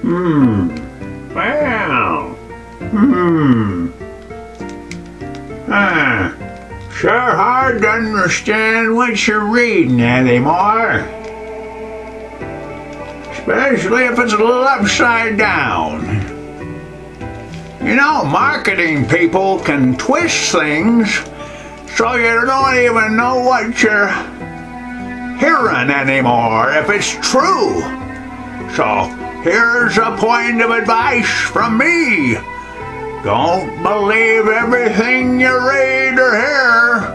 Well. Sure hard to understand what you're reading anymore. Especially if it's a little upside down. You know, marketing people can twist things so you don't even know what you're hearing anymore if it's true. So here's a point of advice from me. Don't believe everything you read or hear.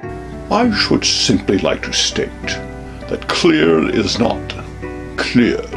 I should simply like to state that clear is not clear.